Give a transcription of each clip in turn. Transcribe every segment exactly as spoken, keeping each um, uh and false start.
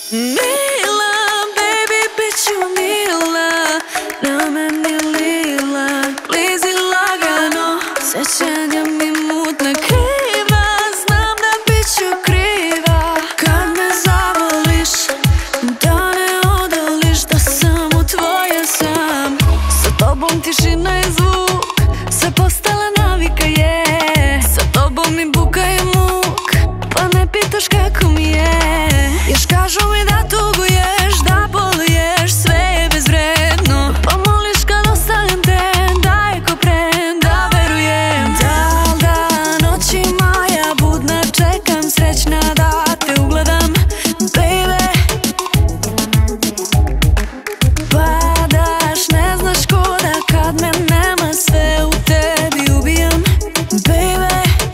Mila, baby, bit ću mila, na meni lila, blizi lagano, sjećanja mi mutna kriva, znam da bit ću kriva kad me zavoliš, da ne odoliš, da samo tvoja sam. Sa tobom tišina i zvuk, sve postala navika je, sa tobom mi buka i muk, pa ne pitaš kako mi je. Još kažu mi da tuguješ, da boluješ, sve je bezvredno, pa moliš kad ostavljam te, da je ko pre, da verujem. Da, da, noćima ja budna čekam, srećna da te ugledam, baby. Padaš, ne znaš kuda kad me nema, sve u tebi ubijam, baby.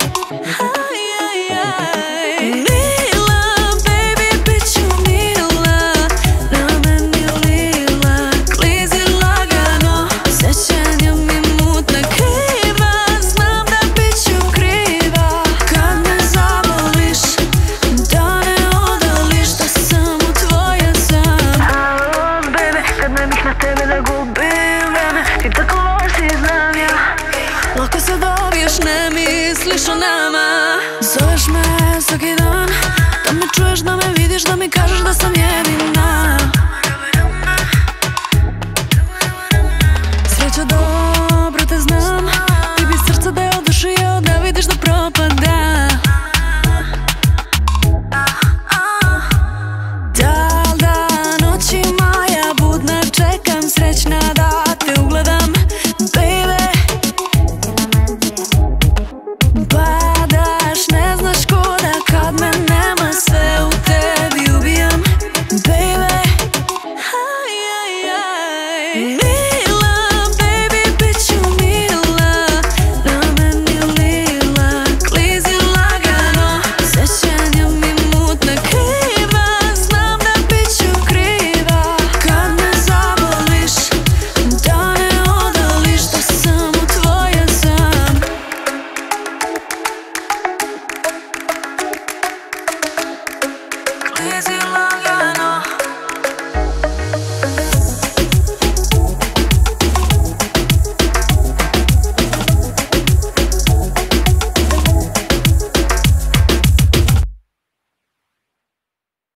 Lako se dobiješ, ne misliš o nama. Zoveš me svaki dan, da me čuješ, da me vidiš, da mi kažeš da sam jedina.